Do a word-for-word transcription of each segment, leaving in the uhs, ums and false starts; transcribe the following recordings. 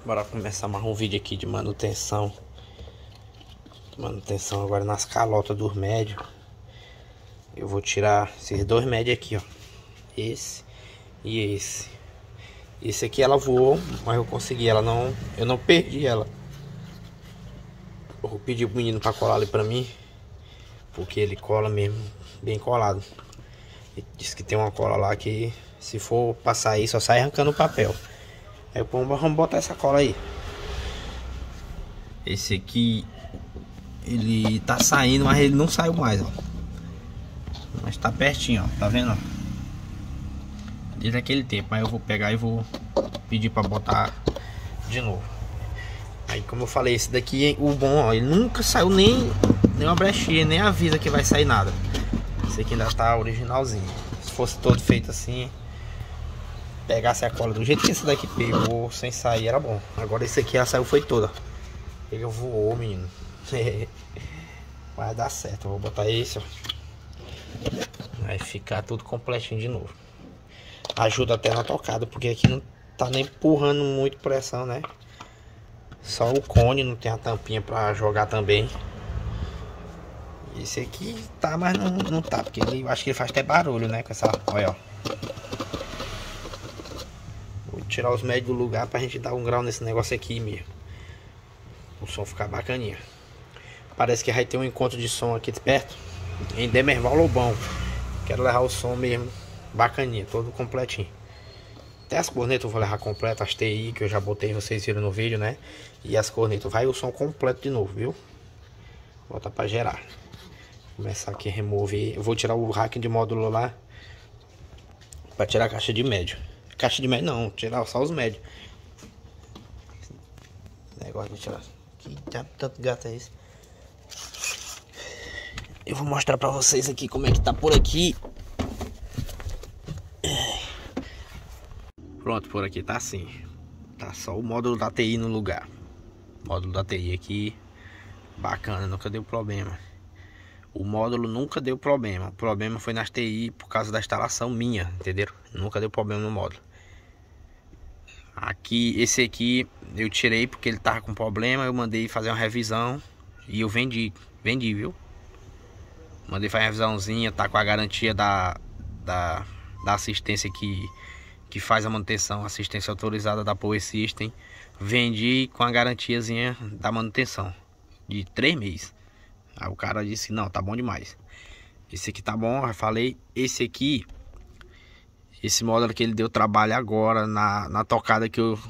Bora começar mais um vídeo aqui de manutenção. Manutenção agora nas calotas dos médios. Eu vou tirar esses dois médios aqui, ó. Esse e esse. Esse aqui ela voou, mas eu consegui. Ela não, eu não perdi ela. Eu vou pedir pro menino pra colar ali pra mim, porque ele cola mesmo, bem colado. Ele disse que tem uma cola lá que se for passar aí só sai arrancando o papel. Aí vamos botar essa cola aí. Esse aqui ele tá saindo, mas ele não saiu mais, ó. Mas tá pertinho, ó. Tá vendo, ó? Desde aquele tempo. Aí eu vou pegar e vou pedir pra botar de novo. Aí, como eu falei, esse daqui, o bom, ó, ele nunca saiu nem, nem uma brechinha, nem avisa que vai sair nada. Esse aqui ainda tá originalzinho. Se fosse todo feito assim, pegasse a cola do jeito que esse daqui pegou, sem sair, era bom. Agora esse aqui, ela saiu, foi toda. Ele voou, menino. Vai dar certo. Eu vou botar esse, ó. Vai ficar tudo completinho de novo. Ajuda até na tocada, porque aqui não tá nem empurrando muito pressão, né? Só o cone, não tem a tampinha pra jogar também. Esse aqui tá, mas não, não tá, porque ele, eu acho que ele faz até barulho, né? Com essa, olha, ó. Vou tirar os médios do lugar pra gente dar um grau nesse negócio aqui mesmo. O som ficar bacaninha. Parece que vai ter um encontro de som aqui perto, em Demerval Lobão. Quero levar o som mesmo bacaninha, todo completinho. Até as cornetas eu vou levar completo, as T I que eu já botei, vocês viram no vídeo, né? E as cornetas, vai o som completo de novo, viu? Vou botar pra gerar. Começar aqui a remover. Eu vou tirar o rack de módulo lá pra tirar a caixa de médio. Caixa de médio não, tirar só os médios. Negócio de tirar. Que diabo tanto gato é esse? Eu vou mostrar pra vocês aqui como é que tá por aqui. Pronto, por aqui tá assim. Tá só o módulo da T I no lugar. Módulo da T I aqui. Bacana, nunca deu problema. O módulo nunca deu problema. O problema foi nas T I por causa da instalação minha, entenderam? Nunca deu problema no módulo. Aqui, esse aqui eu tirei porque ele tava com problema. Eu mandei fazer uma revisão e eu vendi. Vendi, viu? Mandei fazer uma revisãozinha, tá com a garantia da, da, da assistência que, que faz a manutenção, assistência autorizada da Power System. Vendi com a garantiazinha da manutenção de três meses. Aí o cara disse, não, tá bom demais. Esse aqui tá bom, já falei. Esse aqui, esse módulo que ele deu trabalho agora na, na tocada que eu...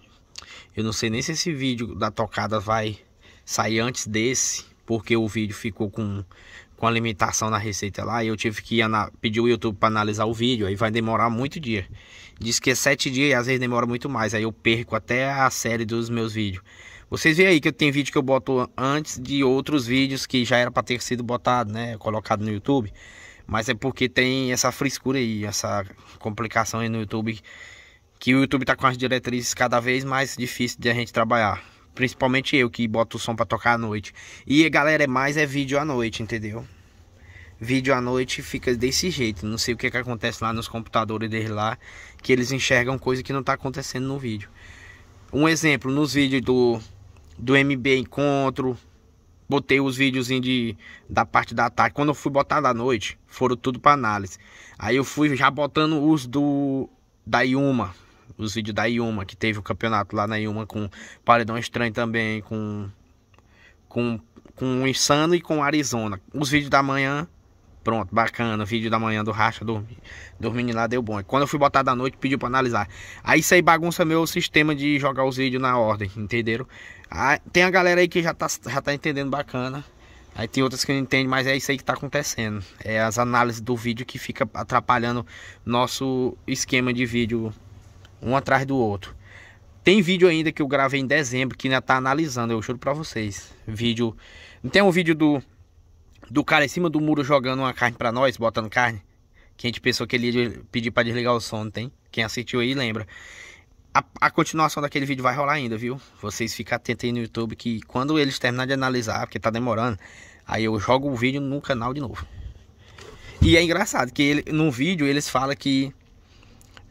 Eu não sei nem se esse vídeo da tocada vai sair antes desse, porque o vídeo ficou com... com a limitação na receita lá, e eu tive que pedir o YouTube para analisar o vídeo, aí vai demorar muito dia. Diz que é sete dias e às vezes demora muito mais, aí eu perco até a série dos meus vídeos. Vocês veem aí que eu tenho vídeo que eu boto antes de outros vídeos que já era para ter sido botado, né, colocado no YouTube. Mas é porque tem essa frescura aí, essa complicação aí no YouTube, que o YouTube tá com as diretrizes cada vez mais difíceis de a gente trabalhar. Principalmente eu que boto o som pra tocar à noite. E galera, é mais é vídeo à noite, entendeu? Vídeo à noite fica desse jeito. Não sei o que que acontece lá nos computadores deles lá, que eles enxergam coisa que não tá acontecendo no vídeo. Um exemplo, nos vídeos do, do M B Encontro, botei os vídeos de, da parte da tarde. Quando eu fui botar da noite, foram tudo pra análise. Aí eu fui já botando os do da Yuma. Os vídeos da Yuma, que teve o campeonato lá na Yuma com Paredão Estranho também, com com, com o Insano e com o Arizona. Os vídeos da manhã, pronto, bacana. Vídeo da manhã do Racha dormindo, dormindo lá deu bom. E quando eu fui botar da noite, pediu para analisar. Aí isso aí bagunça meu sistema de jogar os vídeos na ordem, entenderam? Aí, tem a galera aí que já tá, já tá entendendo bacana. Aí tem outras que não entendem, mas é isso aí que tá acontecendo. É as análises do vídeo que fica atrapalhando nosso esquema de vídeo um atrás do outro. Tem vídeo ainda que eu gravei em dezembro que ainda tá analisando, eu juro pra vocês. Vídeo... Não tem um vídeo do do cara em cima do muro jogando uma carne pra nós, botando carne? Que a gente pensou que ele ia pedir pra desligar o som, não tem? Quem assistiu aí lembra. A, a continuação daquele vídeo vai rolar ainda, viu? Vocês ficam atentos aí no YouTube que quando eles terminarem de analisar, porque tá demorando, aí eu jogo o vídeo no canal de novo. E é engraçado que ele, no vídeo eles falam que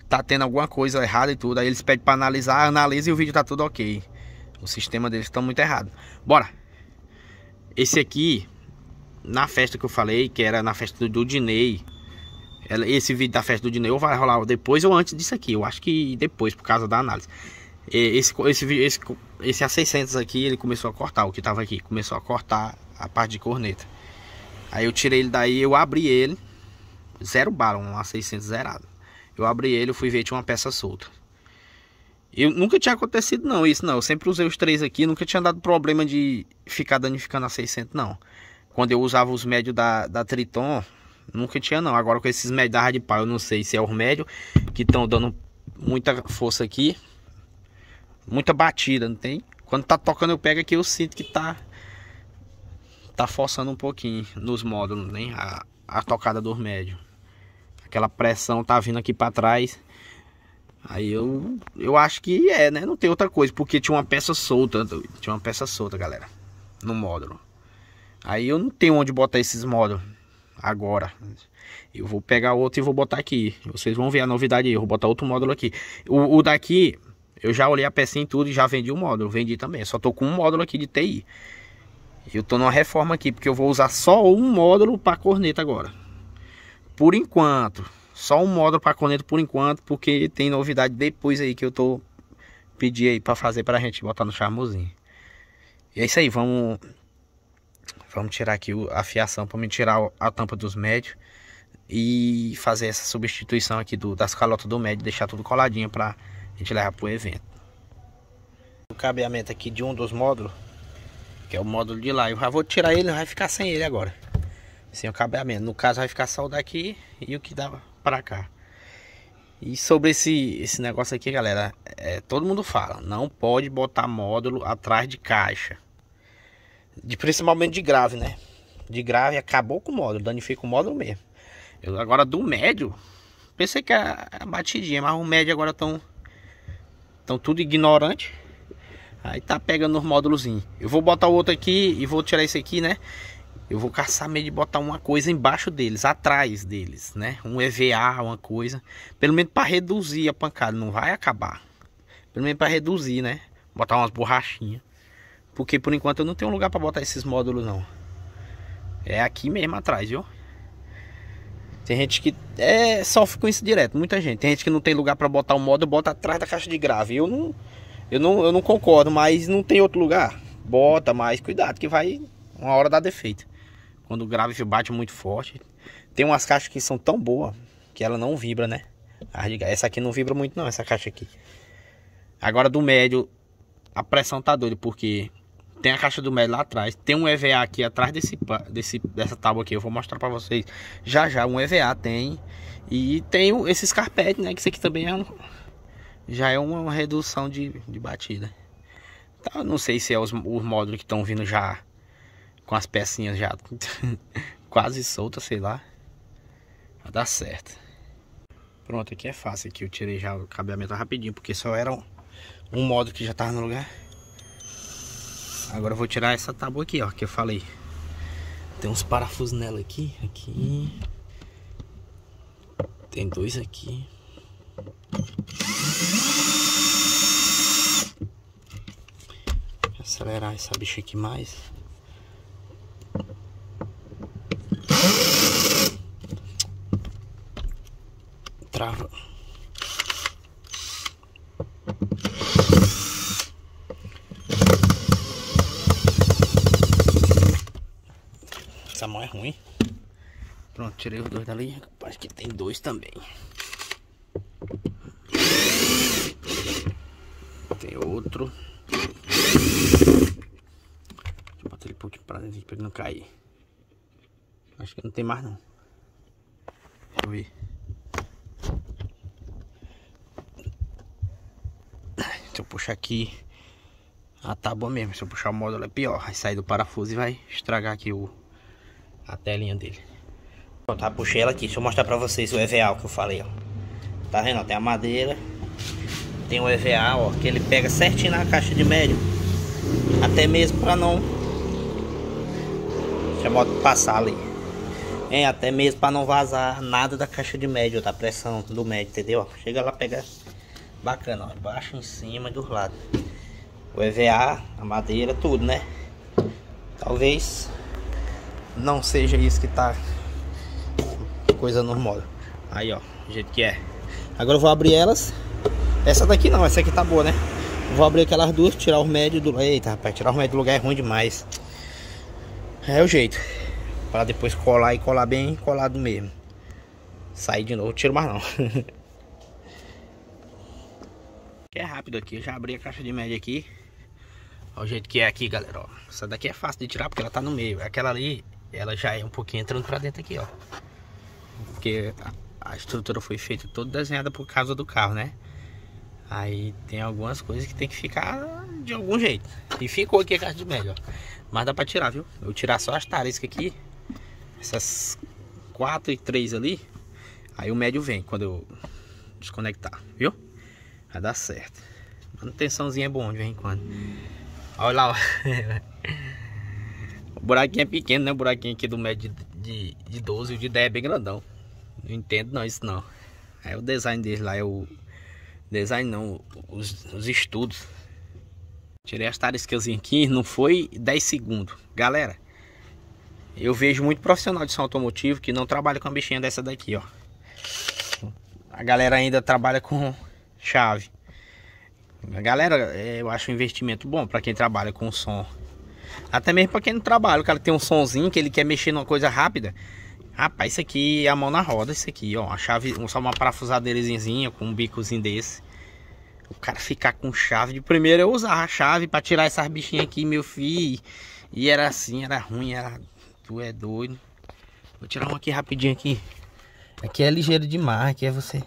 tá tendo alguma coisa errada e tudo. Aí eles pedem para analisar, analisa e o vídeo tá tudo ok. O sistema deles tá muito errado. Bora. Esse aqui, na festa que eu falei, que era na festa do, do Dinei. Esse vídeo da festa do Dinei ou vai rolar depois ou antes disso aqui. Eu acho que depois, por causa da análise. Esse, esse, esse, esse A seiscentos aqui, ele começou a cortar, o que tava aqui. Começou a cortar a parte de corneta. Aí eu tirei ele daí, eu abri ele. Zero bala, um A seiscentos zerado. Eu abri ele, eu fui ver, tinha uma peça solta. Eu nunca tinha acontecido não, isso não. Eu sempre usei os três aqui, nunca tinha dado problema de ficar danificando a seiscentos não. Quando eu usava os médios da, da Triton, nunca tinha não. Agora com esses médios da Radipal, eu não sei se é os médios que estão dando muita força aqui. Muita batida, não tem? Quando tá tocando eu pego aqui, eu sinto que tá Tá forçando um pouquinho nos módulos, né? A, a tocada dos médios. Aquela pressão tá vindo aqui para trás. Aí eu eu acho que é, né? Não tem outra coisa, porque tinha uma peça solta, tinha uma peça solta, galera, no módulo. Aí eu não tenho onde botar esses módulos agora. Eu vou pegar outro e vou botar aqui. Vocês vão ver a novidade aí. Eu vou botar outro módulo aqui. O, o daqui, eu já olhei a pecinha e tudo e já vendi o módulo. Vendi também. Eu só tô com um módulo aqui de T I. Eu tô numa reforma aqui, porque eu vou usar só um módulo para corneta agora. Por enquanto. Só um módulo para corneta por enquanto, porque tem novidade depois aí que eu tô pedindo aí para fazer pra gente botar no charmosinho. E é isso aí, vamos vamos tirar aqui a fiação para me tirar a tampa dos médios e fazer essa substituição aqui do, das calotas do médio, deixar tudo coladinho pra gente levar pro evento. O cabeamento aqui de um dos módulos, que é o módulo de lá, eu já vou tirar ele, vai ficar sem ele agora. Sem o cabeamento. No caso vai ficar só o daqui e o que dá pra cá. E sobre esse, esse negócio aqui, galera, é, todo mundo fala, não pode botar módulo atrás de caixa. De, principalmente de grave, né? De grave acabou com o módulo, danifica o módulo mesmo. Eu, agora do médio, pensei que era a batidinha, mas o médio agora estão tão tudo ignorante. Aí tá pegando nos módulozinhos. Eu vou botar o outro aqui e vou tirar esse aqui, né? Eu vou caçar meio de botar uma coisa embaixo deles, atrás deles, né? Um E V A, uma coisa. Pelo menos para reduzir a pancada, não vai acabar. Pelo menos para reduzir, né? Botar umas borrachinhas. Porque por enquanto eu não tenho lugar para botar esses módulos não. É aqui mesmo atrás, viu? Tem gente que é, sofre com isso direto, muita gente. Tem gente que não tem lugar para botar o módulo, bota atrás da caixa de grave. Eu não, eu não, eu não concordo, mas não tem outro lugar. Bota, mas cuidado que vai uma hora dar defeito. Quando o grave bate muito forte. Tem umas caixas que são tão boas que ela não vibra, né? Essa aqui não vibra muito não, essa caixa aqui. Agora do médio, a pressão tá doida, porque tem a caixa do médio lá atrás. Tem um E V A aqui atrás desse, desse, dessa tábua aqui. Eu vou mostrar pra vocês já já. Um E V A tem. E tem esses carpetes, né? Que isso aqui também é um, já é uma redução de, de batida. Então, não sei se é os, os módulos que estão vindo já com as pecinhas já quase soltas, sei lá. Vai dar certo. Pronto, aqui é fácil. Aqui eu tirei já o cabeamento rapidinho, porque só era um, um módulo que já tava no lugar. Agora eu vou tirar essa tábua aqui, ó, que eu falei. Tem uns parafusos nela aqui, aqui. Tem dois aqui. Vou acelerar essa bicha aqui mais. Trava. Essa mão é ruim. Pronto, tirei os dois dali. Acho que tem dois também. Tem outro. Deixa eu botar ele um pouquinho pra dentro pra ele não cair. Acho que não tem mais não. Deixa eu ver. Se eu puxar aqui a tábua mesmo, se eu puxar o módulo é pior. Vai sair do parafuso e vai estragar aqui o, a telinha dele. Pronto, já puxei ela aqui. Deixa eu mostrar pra vocês o E V A que eu falei, ó. Tá vendo? Ó, tem a madeira. Tem o E V A, ó, que ele pega certinho na caixa de médio. Até mesmo pra não... Deixa eu passar ali. É, até mesmo para não vazar nada da caixa de médio, da pressão do médio, entendeu? Chega lá, pega bacana, ó, embaixo, em cima e dos lados. O E V A, a madeira, tudo, né? Talvez não seja isso que tá coisa normal. Aí, ó, do jeito que é. Agora eu vou abrir elas. Essa daqui não, essa aqui tá boa, né? Vou abrir aquelas duas, tirar os médios do... Eita, rapaz, tirar os médios do lugar é ruim demais. É o jeito. Pra depois colar e colar bem colado mesmo. Sair de novo, tiro mais não. É rápido aqui, eu já abri a caixa de média aqui. Olha o jeito que é aqui, galera, ó. Essa daqui é fácil de tirar porque ela tá no meio. Aquela ali, ela já é um pouquinho entrando pra dentro aqui, ó. Porque a, a estrutura foi feita toda desenhada por causa do carro, né? Aí tem algumas coisas que tem que ficar de algum jeito. E ficou aqui a caixa de média, ó. Mas dá pra tirar, viu? Eu vou tirar só as tariscas aqui. Essas quatro e três ali. Aí o médio vem quando eu desconectar, viu? Vai dar certo. Manutençãozinha é bom de vez em quando. Olha lá, ó. O buraquinho é pequeno, né? O buraquinho aqui do médio de, de, de doze e o de dez é bem grandão. Não entendo não isso não. É o design dele lá, é o... Design não, os, os estudos. Tirei as tariscas aqui, não foi dez segundos. Galera, eu vejo muito profissional de som automotivo que não trabalha com uma bichinha dessa daqui, ó. A galera ainda trabalha com chave. A galera, eu acho um investimento bom para quem trabalha com som. Até mesmo para quem não trabalha, o cara tem um sonzinho que ele quer mexer numa coisa rápida. Rapaz, isso aqui é a mão na roda, isso aqui, ó. A chave, só uma parafusadeirazinha com um bicozinho desse. O cara ficar com chave. De primeiro eu usava a chave para tirar essas bichinhas aqui, meu filho. E era assim, era ruim, era... Tu é doido. Vou tirar uma aqui rapidinho aqui. Aqui é ligeiro demais, aqui é você...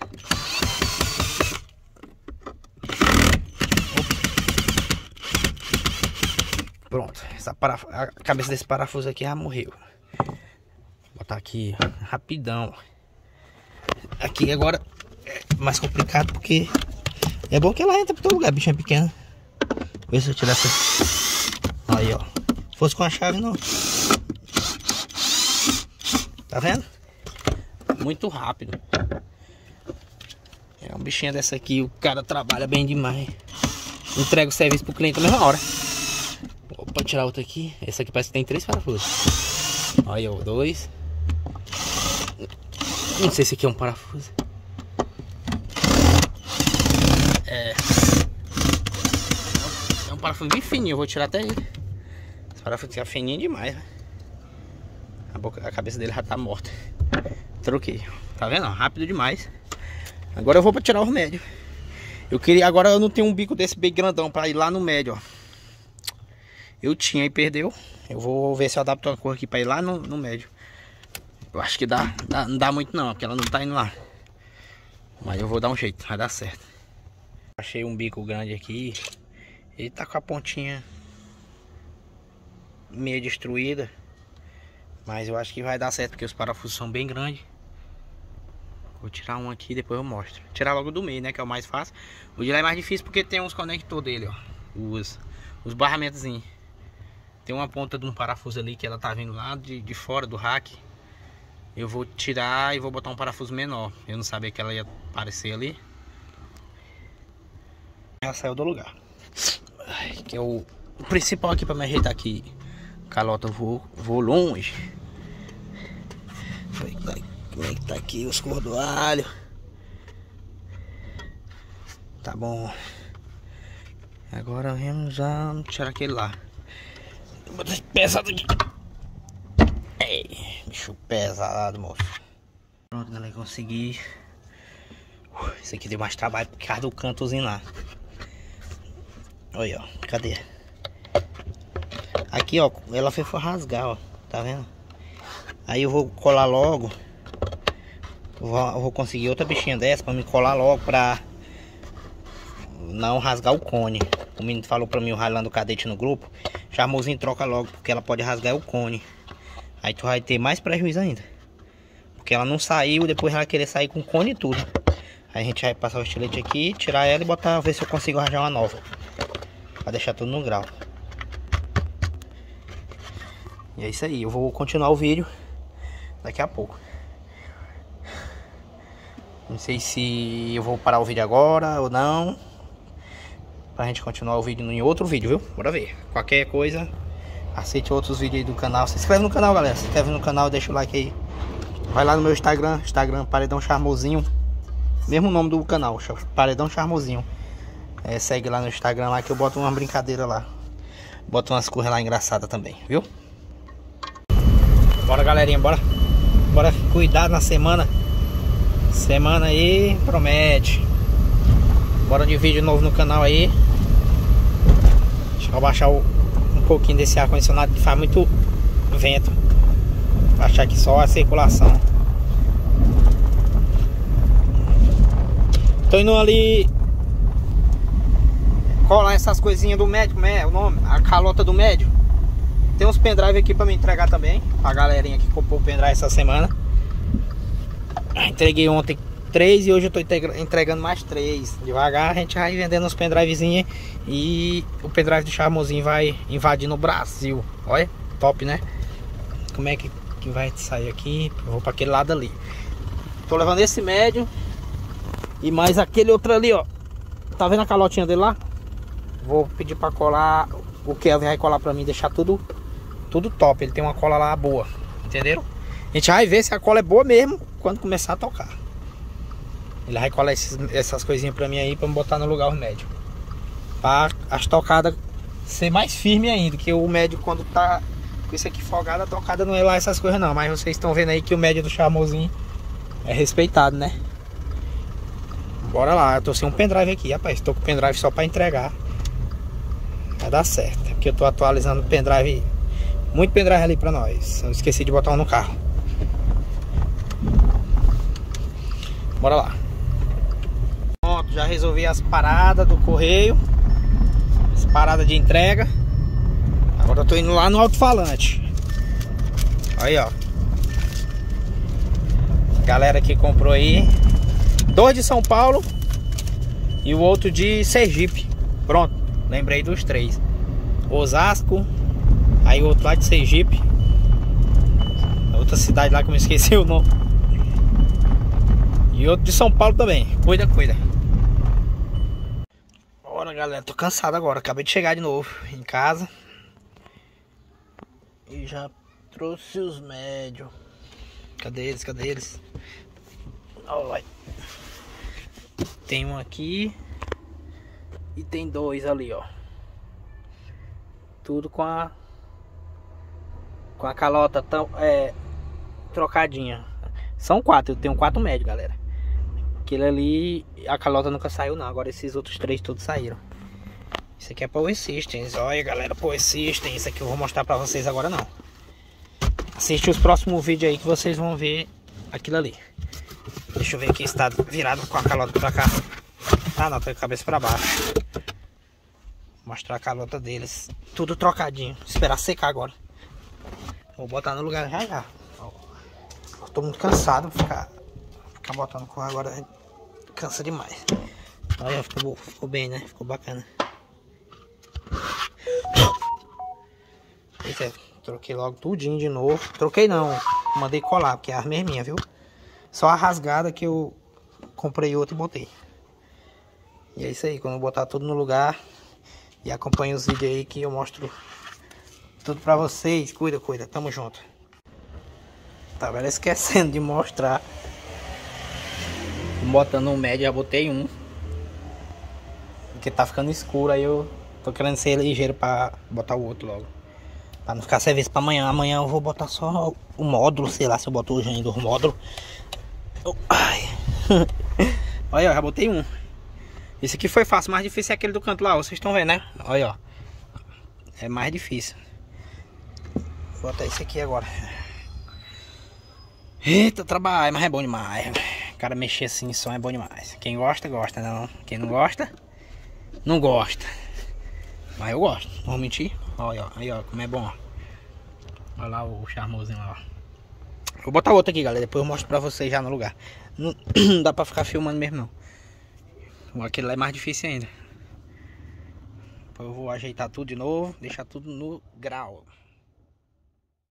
Pronto, essa paraf... a cabeça desse parafuso aqui já morreu. Vou botar aqui rapidão. Aqui agora é mais complicado porque é bom que ela entra para todo lugar, bichinha pequena. Vê se eu tirar essa. Aí, ó. Se fosse com a chave, não. Tá vendo? Muito rápido. É uma bichinha dessa aqui, o cara trabalha bem demais. Entrega o serviço pro cliente na mesma hora. Opa, tirar outra aqui. Essa aqui parece que tem três parafusos. Olha, ó, dois. Não sei se aqui é um parafuso. É. É um parafuso bem fininho, eu vou tirar até ele. Esse parafuso é fininho demais, né? A, boca, a cabeça dele já tá morta. Troquei. Tá vendo? Rápido demais. Agora eu vou pra tirar o médio. Eu queria. Agora eu não tenho um bico desse bem grandão pra ir lá no médio, ó. Eu tinha e perdeu. Eu vou ver se eu adapto uma cor aqui pra ir lá no, no médio. Eu acho que dá, dá. Não dá muito não, porque ela não tá indo lá. Mas eu vou dar um jeito, vai dar certo. Achei um bico grande aqui. Ele tá com a pontinha meio destruída. Mas eu acho que vai dar certo, porque os parafusos são bem grandes. Vou tirar um aqui e depois eu mostro. Tirar logo do meio, né, que é o mais fácil. O de lá é mais difícil porque tem uns conectores dele, ó. Os, os barramentozinhos. Tem uma ponta de um parafuso ali que ela tá vindo lá de, de fora do rack. Eu vou tirar e vou botar um parafuso menor. Eu não sabia que ela ia aparecer ali. Ela saiu do lugar. Ai, que é o, o principal aqui pra me ajeitar aqui. Calota, eu vou, vou longe. Como é que tá aqui os cordoalhos? Tá bom. Agora vamos já tirar aquele lá. Vou botar pesado aqui. Ei, bicho pesado, moço. Pronto, galera, consegui. Isso aqui deu mais trabalho por causa do cantozinho lá. Olha, ó, cadê? Aqui, ó, ela foi rasgar, ó, tá vendo? Aí eu vou colar logo. Vou, eu vou conseguir outra bichinha dessa pra me colar logo pra não rasgar o cone. O menino falou pra mim, o ralando o cadete no grupo. Charmosinho, troca logo, porque ela pode rasgar o cone. Aí tu vai ter mais prejuízo ainda. Porque ela não saiu, depois ela vai querer sair com cone e tudo. Aí a gente vai passar o estilete aqui, tirar ela e botar, ver se eu consigo arranjar uma nova. Pra deixar tudo no grau. E é isso aí, eu vou continuar o vídeo daqui a pouco. Não sei se eu vou parar o vídeo agora ou não, pra gente continuar o vídeo em outro vídeo, viu? Bora ver. Qualquer coisa, aceite outros vídeos aí do canal. Se inscreve no canal, galera. Se inscreve no canal, deixa o like aí. Vai lá no meu Instagram, Instagram Paredão Charmosinho. Mesmo nome do canal, Paredão Charmosinho. É, segue lá no Instagram lá que eu boto uma brincadeira lá. Boto umas coisas lá engraçadas também, viu? Bora, galerinha, bora. Bora cuidar na semana. Semana aí promete. Bora de vídeo novo no canal aí. Deixa eu abaixar o, um pouquinho desse ar condicionado que faz muito vento. Baixar aqui só a circulação. Tô indo ali colar essas coisinhas do médico, como é o nome? A calota do médico. Tem uns pendrive aqui pra me entregar também. A galerinha que comprou o pendrive essa semana. Entreguei ontem três e hoje eu tô entregando mais três. Devagar a gente vai vendendo uns pendrivezinhos e o pendrive do Charmosinho vai invadindo o Brasil. Olha, top, né? Como é que, que vai sair aqui? Eu vou pra aquele lado ali. Tô levando esse médio e mais aquele outro ali, ó. Tá vendo a calotinha dele lá? Vou pedir pra colar. O Kelvin vai colar pra mim, deixar tudo Tudo top. Ele tem uma cola lá boa, entenderam? A gente vai ver se a cola é boa mesmo quando começar a tocar. Ele vai colar esses, essas coisinhas pra mim aí, pra me botar no lugar o médio, pra as tocadas ser mais firme ainda. Que o médio, quando tá com isso aqui folgado, a tocada não é lá essas coisas não. Mas vocês estão vendo aí que o médio do Charmosinho é respeitado, né? Bora lá. Eu tô sem um pendrive aqui, rapaz. Tô com o pendrive só pra entregar. Vai dar certo. É porque eu tô atualizando o pendrive. Muito pendrive ali pra nós. Eu esqueci de botar um no carro. Bora lá. Pronto, já resolvi as paradas do correio. As paradas de entrega. Agora eu tô indo lá no alto-falante. Aí, ó. Galera que comprou aí. Dois de São Paulo e o outro de Sergipe. Pronto, lembrei dos três. Osasco. Aí o outro lá de Sergipe. Outra cidade lá que eu me esqueci o nome. E outro de São Paulo também. Cuida, cuida. Bora, galera. Tô cansado agora. Acabei de chegar de novo em casa. E já trouxe os médios. Cadê eles? Cadê eles? Olha. Tem um aqui. E tem dois ali, ó. Tudo com a Com a calota tão, é, trocadinha. São quatro, eu tenho quatro médios, galera. Aquele ali, a calota nunca saiu não. Agora esses outros três todos saíram. Isso aqui é Power Systems. Olha, galera, Power Systems. Isso aqui eu vou mostrar pra vocês agora não. Assiste os próximos vídeos aí que vocês vão ver aquilo ali. Deixa eu ver aqui se tá virado com a calota pra cá. Ah não, tá de cabeça pra baixo. Vou mostrar a calota deles. Tudo trocadinho. Esperar secar agora. Vou botar no lugar já já. Eu tô muito cansado. Ficar, ficar botando cor agora cansa demais. Olha, ficou, ficou bem, né? Ficou bacana. Pois é, troquei logo tudinho de novo. Troquei não, mandei colar, porque a arma é minha, viu? Só a rasgada que eu comprei outra e botei. E é isso aí, quando eu botar tudo no lugar. E acompanha os vídeos aí que eu mostro tudo pra vocês. Cuida, cuida, tamo junto. Tá velho, esquecendo de mostrar. Botando um médio, já botei um. Porque tá ficando escuro, aí eu tô querendo ser ligeiro pra botar o outro logo. Pra não ficar serviço pra amanhã. Amanhã eu vou botar só o módulo, sei lá se eu boto hoje ainda o módulo. Ai. Olha, ó, já botei um. Esse aqui foi fácil, mais difícil é aquele do canto lá, vocês estão vendo, né? Olha, ó. É mais difícil. Vou botar esse aqui agora. Eita, trabalho, mas é bom demais. O cara mexer assim em som é bom demais. Quem gosta, gosta, não. Quem não gosta, não gosta. Mas eu gosto, não vou mentir. Olha, ó, aí ó, como é bom. Olha lá o Charmosinho lá, ó. Vou botar outro aqui, galera, depois eu mostro pra vocês já no lugar. Não, não dá pra ficar filmando mesmo, não. Aquele lá é mais difícil ainda. Depois eu vou ajeitar tudo de novo, deixar tudo no grau.